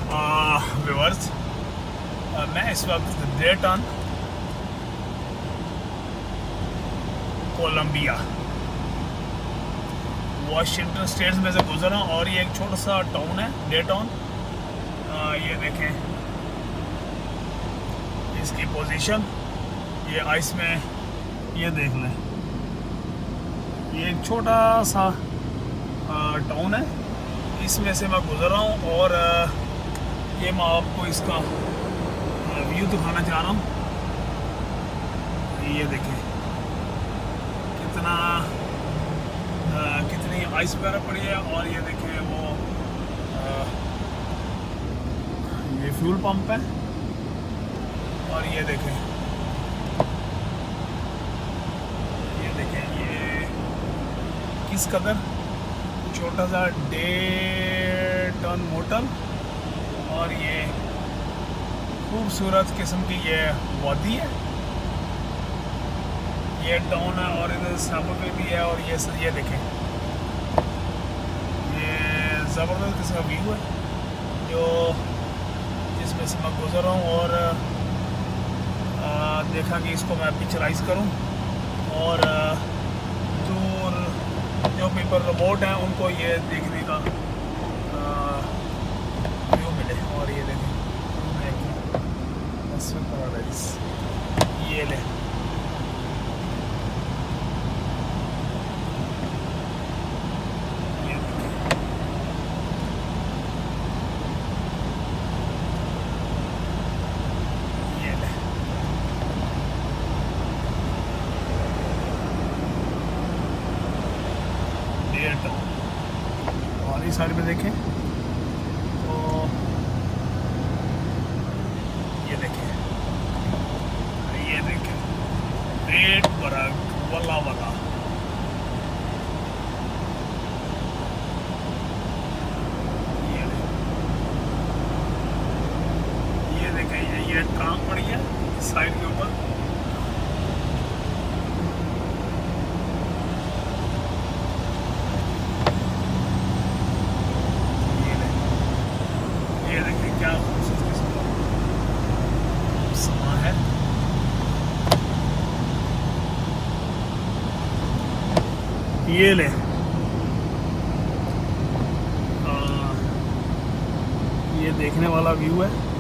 Viewers, मैं इस वक्त डेटन कोलंबिया वाशिंगटन स्टेट्स में से गुजर रहा हूँ और ये एक छोटा सा टाउन है डेटन। ये देखें इसकी पोजीशन, ये आइस में, ये देख लें, ये एक छोटा सा टाउन है, इसमें से मैं गुजर रहा हूँ और ये मैं आपको इसका व्यू दिखाना चाह रहा हूँ। ये देखें कितनी आइस वगैरह पड़ी है और ये देखें वो ये फ्यूल पंप है और ये देखें ये किस कदर छोटा सा डेटन मोटल और ये खूबसूरत किस्म की ये वादी है, ये टाउन है और इधर सामने भी है और ये देखें ये ज़बरदस्त किस्म का व्यू है जो जिसमें से मैं गुजर रहा हूँ और देखा कि इसको मैं पिक्चराइज करूँ और दूर जो पीपल रिमोट हैं उनको ये देखने का व्यू मिले। और ये देखें ये ले और इस साइड में देखें तो ये देखें रेड बरग वला वला, ये देखें ये ट्राम पड़ी है साइड के ऊपर। ये देखें क्या खूबसूरत किस्म का समा है। ये ले ये देखने वाला व्यू है।